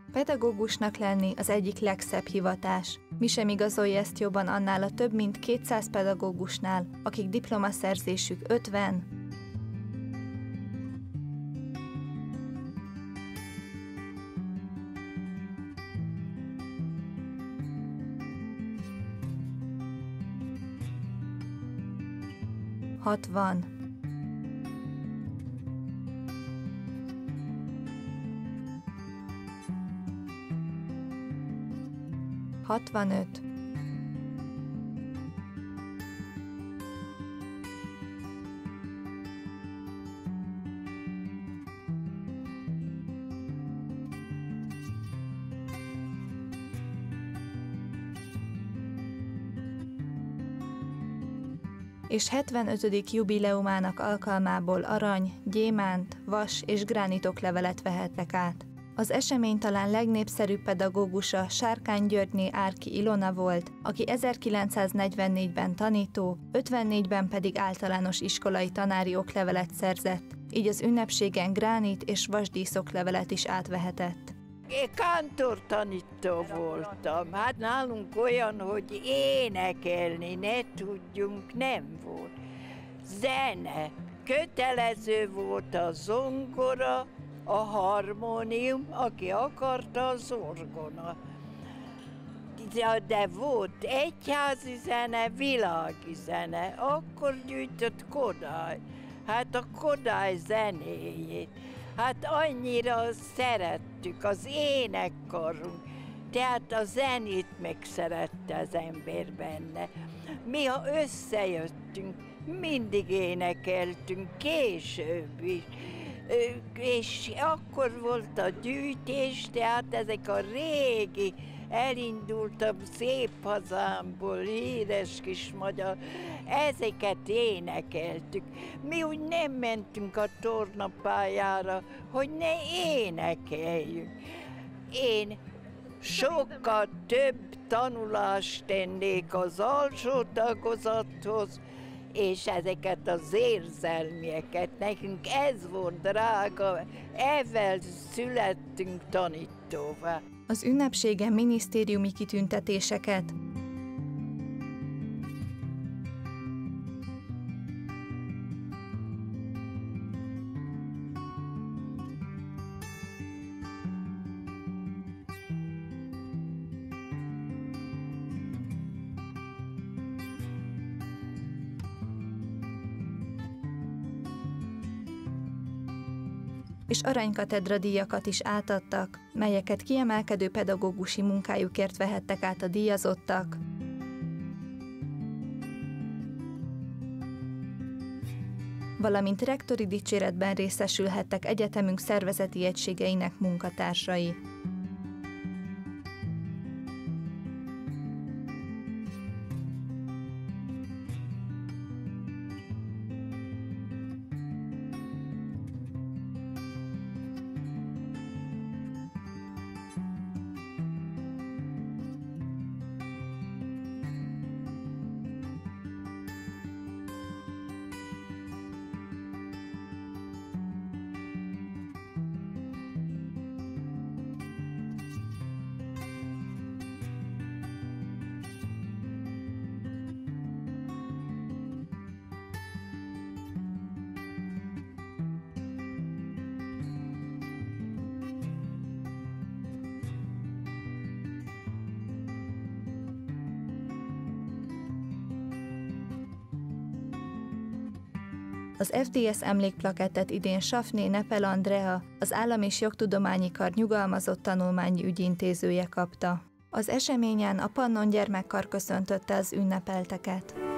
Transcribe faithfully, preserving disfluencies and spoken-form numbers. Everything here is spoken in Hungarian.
Pedagógusnak lenni az egyik legszebb hivatás. Mi sem igazolja ezt jobban annál a több mint kétszáz pedagógusnál, akik diplomaszerzésük ötven, hatvan, hatvanöt, és hetvenötödik jubileumának alkalmából arany, gyémánt, vas és gránitoklevelet vehettek át. Az esemény talán legnépszerűbb pedagógusa Sárkány Györgyné Árki Ilona volt, aki ezerkilencszáznegyvennégyben tanító, ötvennégyben pedig általános iskolai tanári oklevelet szerzett, így az ünnepségen gránit és vasdíszoklevelet is átvehetett. Én kántortanító voltam, hát nálunk olyan, hogy énekelni ne tudjunk, nem volt. Zene, kötelező volt a zongora, a harmónium, aki akarta a zorgona. De volt egyházi zene, világi zene, akkor gyűjtött Kodály, hát a Kodály zenéjét. Hát annyira szerettük, az énekkarunk, tehát a zenét megszerette az ember benne. Mi, ha összejöttünk, mindig énekeltünk, később is. És akkor volt a gyűjtés, tehát ezek a régi, elindultam szép hazámból, híres kis magyar, ezeket énekeltük. Mi úgy nem mentünk a tornapályára, hogy ne énekeljünk. Én sokkal több tanulást tennék az alsó tagozathoz, és ezeket az érzelmieket, nekünk ez volt drága, ezzel születtünk tanítóvá. Az ünnepségen minisztériumi kitüntetéseket, és aranykatedra díjakat is átadtak, melyeket kiemelkedő pedagógusi munkájukért vehettek át a díjazottak, valamint rektori dicséretben részesülhettek egyetemünk szervezeti egységeinek munkatársai. Az ef dé es emlékplakettet idén Safné Nepel Andrea, az Állam- és Jogtudományi Kar nyugalmazott tanulmányi ügyintézője kapta. Az eseményen a Pannon Gyermekkar köszöntötte az ünnepelteket.